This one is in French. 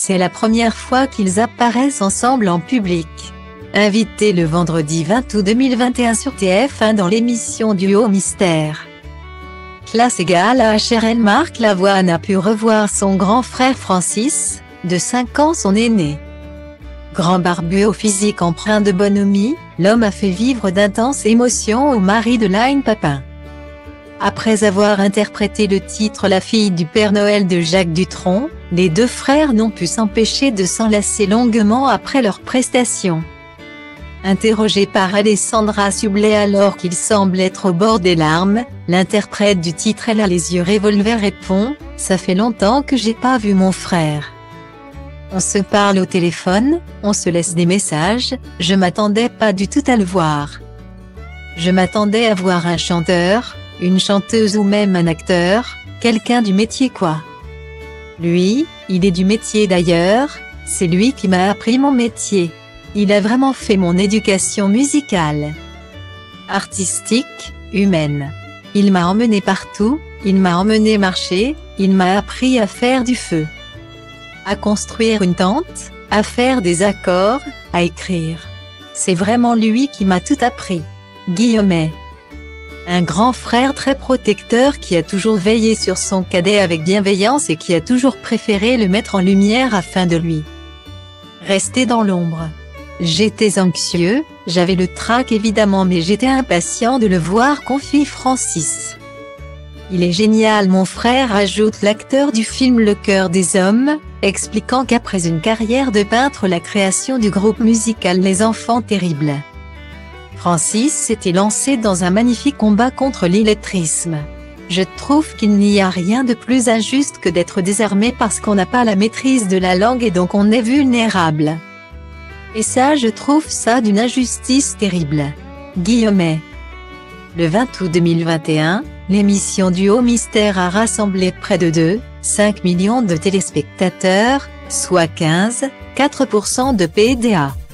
C'est la première fois qu'ils apparaissent ensemble en public. Invité le vendredi 20 août 2021 sur TF1 dans l'émission Duo Mystère. Classe égale à HRN, Marc Lavoine a pu revoir son grand frère Francis, de 5 ans son aîné. Grand barbu au physique empreint de bonhomie, l'homme a fait vivre d'intenses émotions au mari de Line Papin. Après avoir interprété le titre La fille du Père Noël de Jacques Dutronc, les deux frères n'ont pu s'empêcher de s'enlacer longuement après leur prestation. Interrogé par Alessandra Sublet alors qu'il semble être au bord des larmes, l'interprète du titre Elle a les yeux revolver répond « Ça fait longtemps que j'ai pas vu mon frère. On se parle au téléphone, on se laisse des messages, je m'attendais pas du tout à le voir. Je m'attendais à voir un chanteur, une chanteuse ou même un acteur, quelqu'un du métier quoi. Lui, il est du métier d'ailleurs, c'est lui qui m'a appris mon métier. Il a vraiment fait mon éducation musicale, artistique, humaine. Il m'a emmené partout, il m'a emmené marcher, il m'a appris à faire du feu, à construire une tente, à faire des accords, à écrire. C'est vraiment lui qui m'a tout appris. » Guillaumet. Un grand frère très protecteur qui a toujours veillé sur son cadet avec bienveillance et qui a toujours préféré le mettre en lumière afin de lui rester dans l'ombre. J'étais anxieux, j'avais le trac évidemment mais j'étais impatient de le voir, confie Francis. Il est génial mon frère, ajoute l'acteur du film Le cœur des hommes, expliquant qu'après une carrière de peintre la création du groupe musical Les Enfants Terribles. Francis s'était lancé dans un magnifique combat contre l'illettrisme. Je trouve qu'il n'y a rien de plus injuste que d'être désarmé parce qu'on n'a pas la maîtrise de la langue et donc on est vulnérable. Et ça je trouve ça d'une injustice terrible. Guillaumet. Le 20 août 2021, l'émission Duo Mystère a rassemblé près de 2,5 millions de téléspectateurs, soit 15,4% de PDA.